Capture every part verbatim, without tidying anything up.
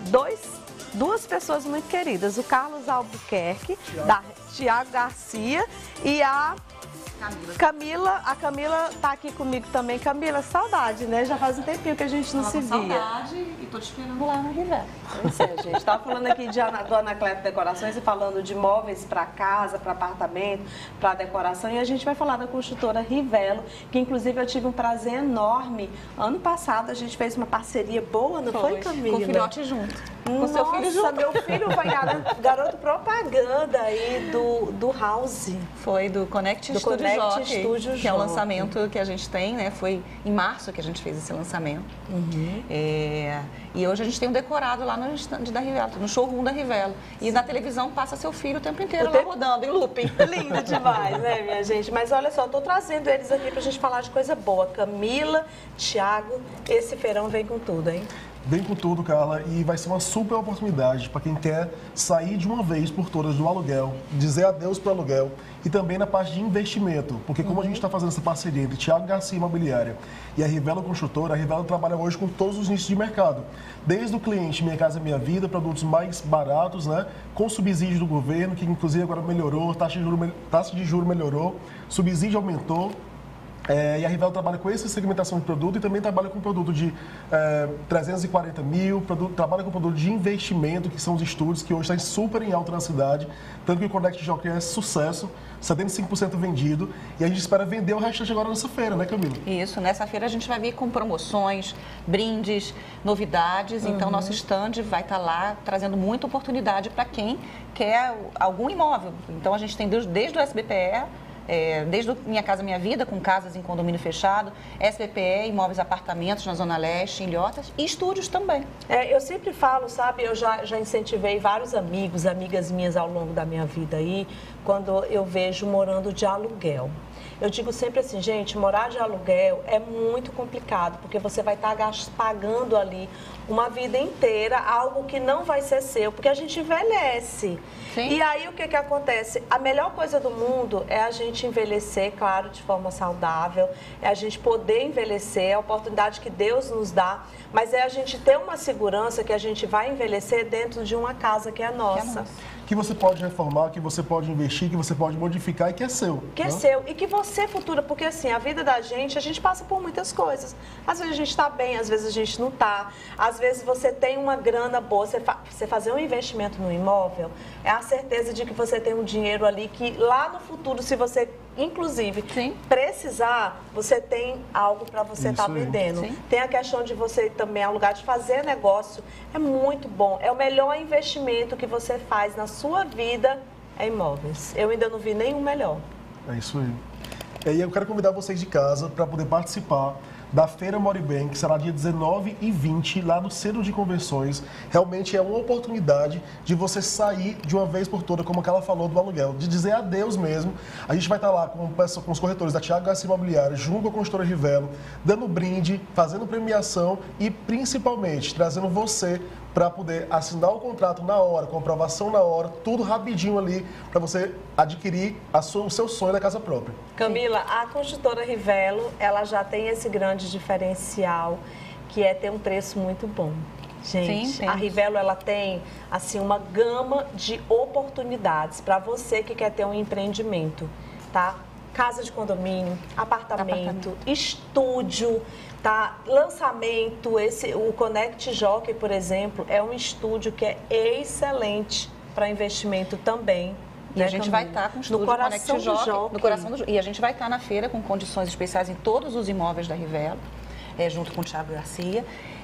dois, duas pessoas muito queridas, o Carlos Albuquerque, da Tiago Garcia e a Camila. Camila, a Camila tá aqui comigo também. Camila, saudade, né? Já faz um tempinho que a gente não se via. Saudade e tô te esperando lá na Rivelo. Pois é, gente. Tava falando aqui de Ana, do Anacleto Decorações e falando de móveis para casa, para apartamento, para decoração. E a gente vai falar da construtora Rivelo, que inclusive eu tive um prazer enorme. Ano passado a gente fez uma parceria boa, não foi, foi Camila? Com o filhote junto. Com Nossa, seu filho junto. Meu filho foi garoto, garoto propaganda aí do, do House. Foi do Connect do Studio Connect Jockey, Studio que é o Jockey. lançamento que a gente tem, né? Foi em março que a gente fez esse lançamento. Uhum. É, e hoje a gente tem um decorado lá no estande da Rivelo, no showroom da Rivelo. E Sim. na televisão passa seu filho o tempo inteiro o lá tempo... rodando, em looping. Lindo demais, né, minha gente? Mas olha só, eu tô trazendo eles aqui pra gente falar de coisa boa. Camila, Thiago, esse feirão vem com tudo, hein? Vem com tudo, Carla, e vai ser uma super oportunidade para quem quer sair de uma vez por todas do aluguel, dizer adeus para o aluguel e também na parte de investimento, porque como uhum. a gente está fazendo essa parceria entre Tiago Garcia Imobiliária e a Rivelo Construtora, a Rivelo trabalha hoje com todos os nichos de mercado, desde o cliente Minha Casa Minha Vida, produtos mais baratos, né, com subsídio do governo, que inclusive agora melhorou, taxa de juros taxa de juro melhorou, subsídio aumentou. É, e a Rivelo trabalha com essa segmentação de produto e também trabalha com produto de é, trezentos e quarenta mil, produto, trabalha com produto de investimento, que são os estúdios, que hoje está super em alta na cidade, tanto que o Connect Jockey é sucesso, setenta e cinco por cento vendido, e a gente espera vender o restante agora nessa feira, né, Camila? Isso, nessa feira a gente vai vir com promoções, brindes, novidades, uhum. então nosso stand vai estar lá trazendo muita oportunidade para quem quer algum imóvel. Então a gente tem desde, desde o S B P E, É, desde Minha Casa Minha Vida, com casas em condomínio fechado, S B P E, imóveis apartamentos na Zona Leste, em Ilhotas, e estúdios também. É, eu sempre falo, sabe, eu já, já incentivei vários amigos, amigas minhas ao longo da minha vida aí, quando eu vejo morando de aluguel. Eu digo sempre assim, gente, morar de aluguel é muito complicado, porque você vai estar pagando ali uma vida inteira, algo que não vai ser seu, porque a gente envelhece. Sim. E aí o que que acontece? A melhor coisa do mundo é a gente envelhecer, claro, de forma saudável, é a gente poder envelhecer, é a oportunidade que Deus nos dá, mas é a gente ter uma segurança que a gente vai envelhecer dentro de uma casa que é nossa. Que é nossa. Que você pode reformar, que você pode investir, que você pode modificar e que é seu. Que né? é seu. E que você futura, porque assim, a vida da gente, a gente passa por muitas coisas. Às vezes a gente está bem, às vezes a gente não está. Às vezes você tem uma grana boa, você, fa você fazer um investimento no imóvel, é a certeza de que você tem um dinheiro ali que lá no futuro, se você, inclusive, Sim. precisar, você tem algo para você estar tá vendendo. Sim. Tem a questão de você também alugar, de fazer negócio. É muito bom. É o melhor investimento que você faz na sua vida é imóveis. Eu ainda não vi nenhum melhor. É isso aí. E aí eu quero convidar vocês de casa para poder participar da Feira Moribem, que será dia dezenove e vinte, lá no Centro de Convenções. Realmente é uma oportunidade de você sair de uma vez por toda, como aquela falou, do aluguel, de dizer adeus mesmo. A gente vai estar lá com, com os corretores da Tiago Garcia Imobiliária, junto com a construtora Rivelo, dando brinde, fazendo premiação e, principalmente, trazendo você para poder assinar o contrato na hora, com aprovação na hora, tudo rapidinho ali, para você adquirir a sua, o seu sonho da casa própria. Camila, a construtora Rivelo, ela já tem esse grande diferencial, que é ter um preço muito bom. Gente, Sim, a Rivelo, ela tem, assim, uma gama de oportunidades para você que quer ter um empreendimento, tá? Casa de condomínio, apartamento, apartamento. estúdio, tá? Lançamento, esse, o Connect Jockey, por exemplo, é um estúdio que é excelente para investimento também. E né, a gente Camila? vai estar com o estúdio no coração Connect Jockey, Jockey. no coração do E a gente vai estar na feira com condições especiais em todos os imóveis da Rivelo, é, junto com o Thiago Garcia.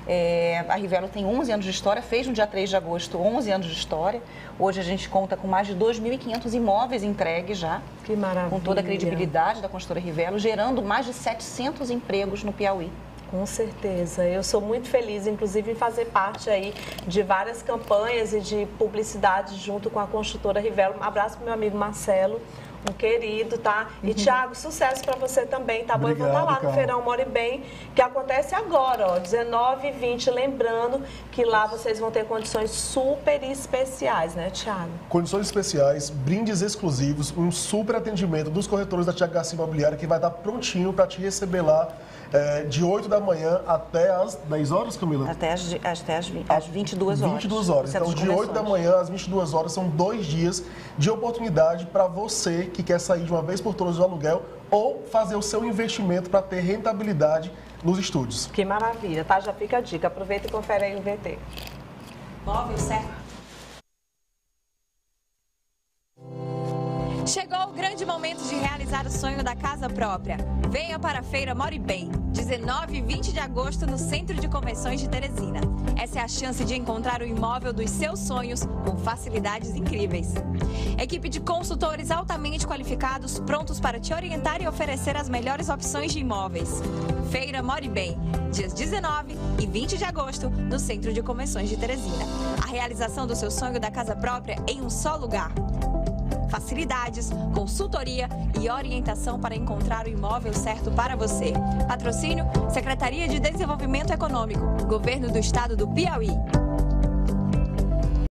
É, a Rivelo tem onze anos de história, fez no dia três de agosto onze anos de história. Hoje a gente conta com mais de dois mil e quinhentos imóveis entregues já. Que maravilha. Com toda a credibilidade da construtora Rivelo, gerando mais de setecentos empregos no Piauí. Com certeza. Eu sou muito feliz, inclusive, em fazer parte aí de várias campanhas e de publicidade junto com a construtora Rivelo. Um abraço para o meu amigo Marcelo. um querido, tá? E, uhum. Tiago, sucesso para você também, tá bom? Obrigado, eu vou estar lá no Carla. Feirão More Bem, que acontece agora, ó, dezenove e vinte. Lembrando que lá vocês vão ter condições super especiais, né, Tiago? Condições especiais, brindes exclusivos, um super atendimento dos corretores da Tiago Garcia Imobiliária, que vai estar prontinho para te receber lá é, de oito da manhã até as dez horas, Camila? Até as, até as, as vinte e duas horas. vinte e duas horas. Então, de oito da manhã às vinte e duas horas são dois dias de oportunidade para você que quer sair de uma vez por todas do aluguel ou fazer o seu investimento para ter rentabilidade nos estúdios. Que maravilha, tá? Já fica a dica. Aproveita e confere aí o V T. Móvel certo. Chegou o grande momento de realizar o sonho da casa própria. Venha para a Feira More Bem, dezenove e vinte de agosto no Centro de Convenções de Teresina. Essa é a chance de encontrar o imóvel dos seus sonhos com facilidades incríveis. Equipe de consultores altamente qualificados, prontos para te orientar e oferecer as melhores opções de imóveis. Feira More Bem, dias dezenove e vinte de agosto no Centro de Convenções de Teresina. A realização do seu sonho da casa própria em um só lugar. Facilidades, consultoria e orientação para encontrar o imóvel certo para você. Patrocínio, Secretaria de Desenvolvimento Econômico, Governo do Estado do Piauí.